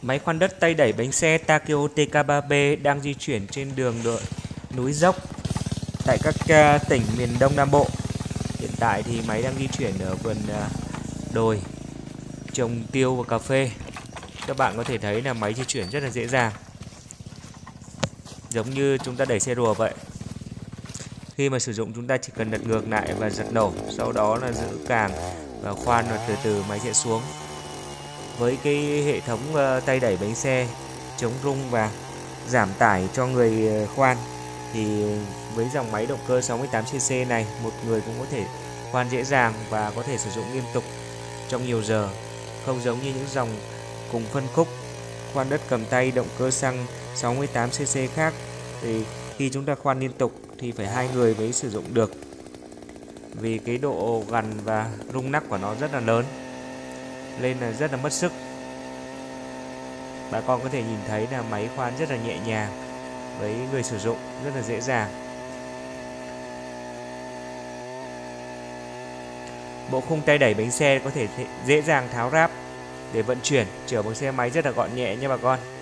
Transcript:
Máy khoan đất tay đẩy bánh xe Takeo TK3B đang di chuyển trên đường núi dốc tại các tỉnh miền Đông Nam Bộ. Hiện tại thì máy đang di chuyển ở vườn đồi trồng tiêu và cà phê. Các bạn có thể thấy là máy di chuyển rất là dễ dàng, giống như chúng ta đẩy xe rùa vậy. Khi mà sử dụng chúng ta chỉ cần lật ngược lại và giật nổ, sau đó là giữ càng và khoan, và từ từ máy sẽ xuống. Với cái hệ thống tay đẩy bánh xe chống rung và giảm tải cho người khoan, thì với dòng máy động cơ 68cc này, một người cũng có thể khoan dễ dàng và có thể sử dụng liên tục trong nhiều giờ, không giống như những dòng cùng phân khúc khoan đất cầm tay động cơ xăng 68cc khác. Thì khi chúng ta khoan liên tục thì phải hai người mới sử dụng được, vì cái độ gằn và rung nắc của nó rất là lớn, nên là rất là mất sức. Bà con có thể nhìn thấy là máy khoan rất là nhẹ nhàng, với người sử dụng rất là dễ dàng. Bộ khung tay đẩy bánh xe có thể dễ dàng tháo ráp để vận chuyển chở bằng xe máy rất là gọn nhẹ nha bà con.